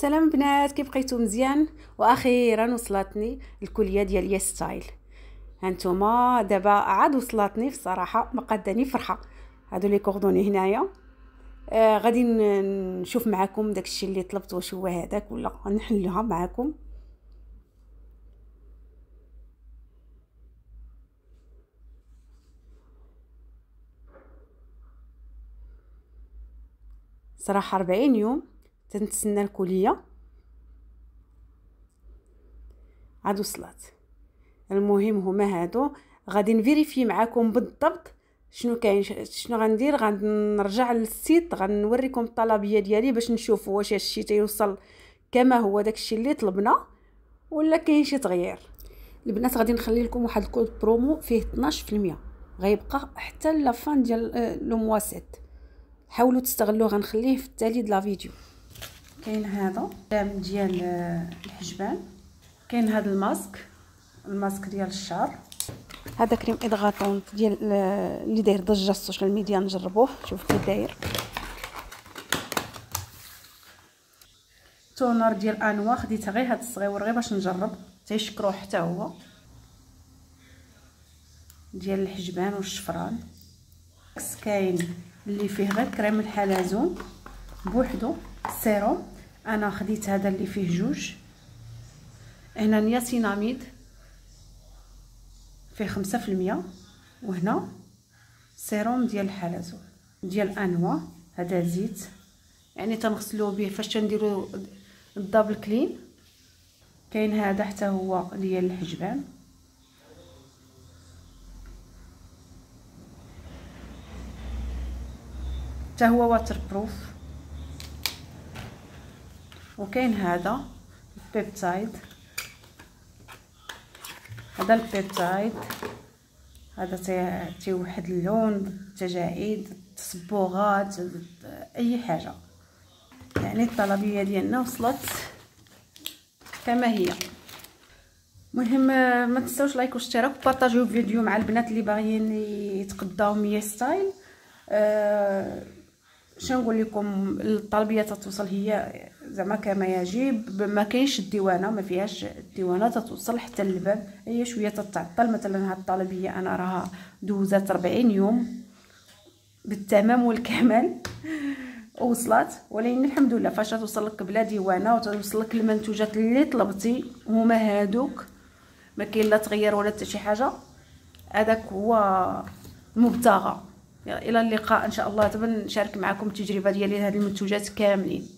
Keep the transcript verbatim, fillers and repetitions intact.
سلام بنات، كيف بقيتو؟ مزيان؟ واخيرا وصلتني الكليه ديال يا ستايل. هانتوما دابا عاد وصلتني في الصراحه، ما قاداني فرحه. هادو لي كوردوني هنايا. آه غادي نشوف معكم داكشي اللي طلبت، واش هو هذاك ولا نحلها معكم. صراحه أربعين يوم تنتسنى الكليه، عاد وصلت. المهم هما هادو، غادي نفيريفي معكم بالضبط شنو كاين. شنو غندير؟ غنرجع للسيت، غنوريكم الطلبيه ديالي باش نشوفوا واش هادشي تيوصل كما هو داكشي اللي طلبنا ولا كاين شي تغيير. البنات غادي نخلي لكم واحد الكود برومو فيه اثناش في المية، غيبقى حتى لافان ديال لو موا سبعة. حاولوا تستغلوه، غنخليه في التالي د لا فيديو. كاين هذا كريم ديال الحجبان، كاين هذا الماسك الماسك ديال الشعر، هذا كريم اضغاطون ديال اللي داير ضجه السوشيال ميديا، نجربوه شوف كيف داير. تونر ديال انوا، خديتها غير هذا الصغيور غير باش نجرب، تيشكروه حتى هو ديال الحجبان والشفران. كاين اللي فيه غير كريم الحلزون بوحدو سيروم، انا خديت هذا اللي فيه جوج. هنا نياسيناميد فيه خمسة في المية، وهنا سيروم ديال الحلزون ديال انوا، هذا زيت يعني تنغسلوه به فاش تنديروا الدبل كلين. كاين هذا حتى هو ديال الحجبان، حتى هو واتر بروف. وكاين هذا البيبتايد، هذا البيبتايد هذا تيوحد اللون، التجاعيد، التصبغات، اي حاجه. يعني الطلبيه ديالنا وصلت كما هي. المهم ما تنساوش لايك واشتراك وبارطاجيو الفيديو مع البنات اللي باغيين يتقداو مية ستايل. أه شنو نقول لكم، الطلبيه تتوصل هي زعما كما يجب، ما كاينش الديوانه، ما فيهاش الديوانه، تتوصل حتى للباب. هي شويه تتعطل، مثلا هاد الطلبيه انا راها دوزات أربعين يوم بالتمام والكمال وصلت، ولكن الحمد لله فاش توصل لك بلا ديوانه وتوصل لك المنتوجات اللي طلبتي هما هادوك، ما كاين لا تغيير ولا حتى شي حاجه. هذاك هو المبتغى. الى اللقاء ان شاء الله، دابا نشارك معكم التجربه ديالي لهاد المنتوجات كاملين.